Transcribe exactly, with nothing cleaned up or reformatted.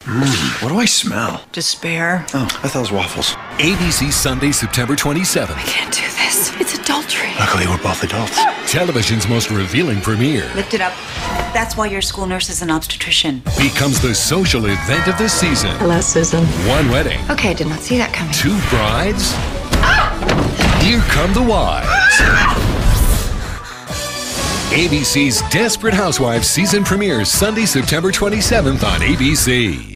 Mm, what do I smell? Despair. Oh, I thought it was waffles. A B C Sunday, September twenty-seventh. I can't do this. It's adultery. Luckily, we're both adults. Television's most revealing premiere Lift it up. That's why your school nurse is an obstetrician. becomes the social event of the season. Hello, Susan. One wedding, Okay, I did not see that coming. two brides. Here come the wives. A B C's Desperate Housewives season premieres Sunday, September twenty-seventh on A B C.